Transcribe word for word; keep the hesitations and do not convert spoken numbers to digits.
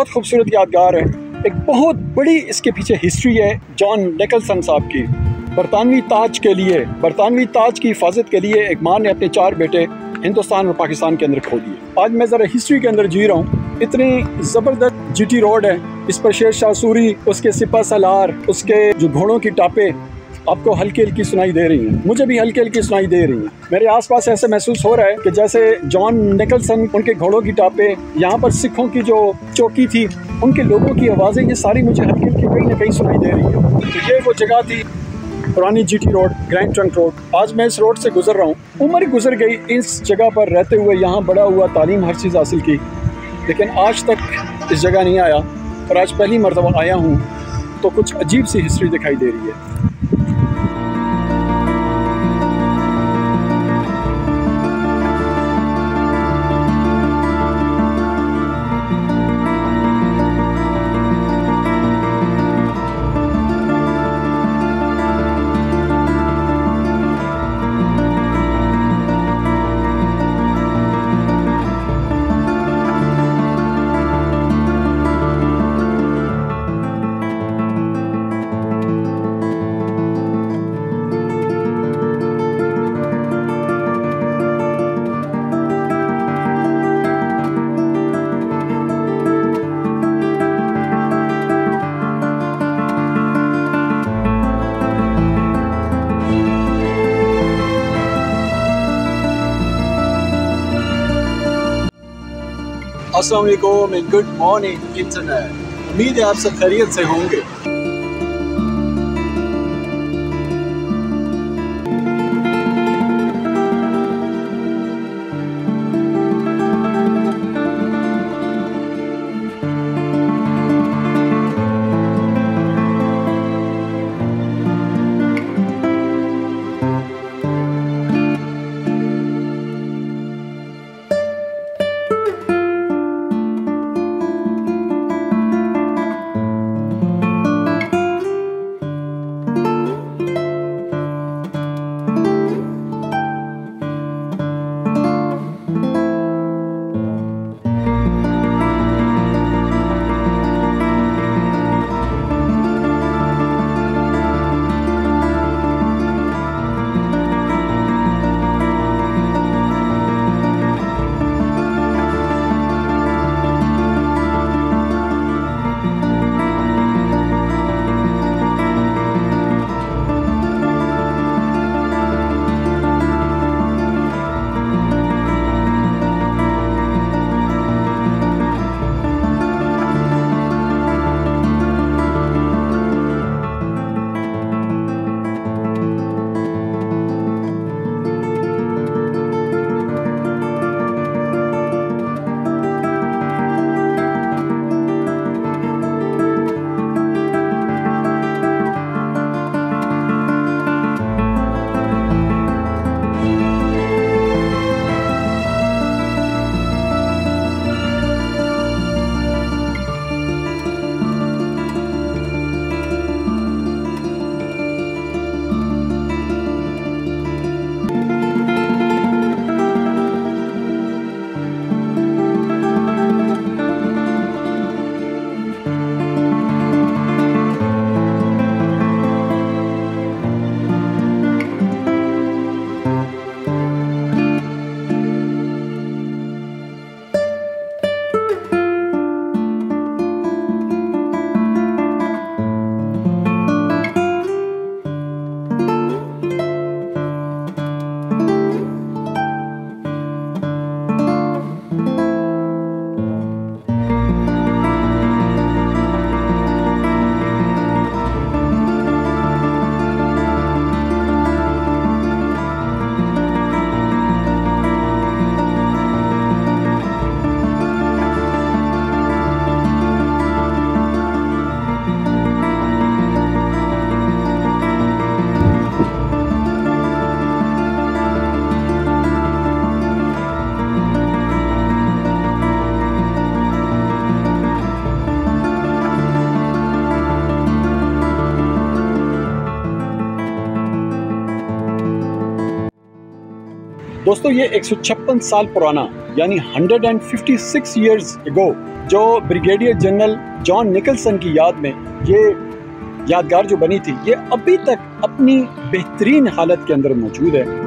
बहुत खूबसूरत यादगार है। एक बहुत बड़ी इसके पीछे हिस्ट्री है जॉन निकलसन साहब की। बरतानवी ताज के लिए, बरतानवी ताज की हिफाजत के लिए एक माँ ने अपने चार बेटे हिंदुस्तान और पाकिस्तान के अंदर खो दिए। आज मैं ज़रा हिस्ट्री के अंदर जी रहा हूँ। इतनी ज़बरदस्त जीटी रोड है, इस पर शेर शाह सूरी, उसके सिपा सलार, उसके जो घोड़ों की टापे आपको हल्की हल्की सुनाई दे रही हैं। मुझे भी हल्की हल्की सुनाई दे रही हैं। मेरे आसपास ऐसे महसूस हो रहा है कि जैसे जॉन निकलसन, उनके घोड़ों की टापे, यहाँ पर सिखों की जो चौकी थी, उनके लोगों की आवाज़ें, ये सारी मुझे हल्की हल्की कहीं ना कहीं सुनाई दे रही है। तो ये वो जगह थी, पुरानी GT road, Grand Trunk Road. आज मैं इस रोड से गुजर रहा हूँ। उम्र गुजर गई इस जगह पर रहते हुए, यहाँ बड़ा हुआ, तालीम हर चीज़ हासिल की, लेकिन आज तक इस जगह नहीं आया। और आज पहली मरतबा आया हूँ तो कुछ अजीब सी हिस्ट्री दिखाई दे रही है। अस्सलाम वालेकुम एंड गुड मॉर्निंग इंटरनेट। उम्मीद है आप सब खैरियत से होंगे। दोस्तों ये एक सौ छप्पन साल पुराना, यानी एक सौ छप्पन इयर्स अगो जो ब्रिगेडियर जनरल जॉन निकलसन की याद में ये यादगार जो बनी थी, ये अभी तक अपनी बेहतरीन हालत के अंदर मौजूद है।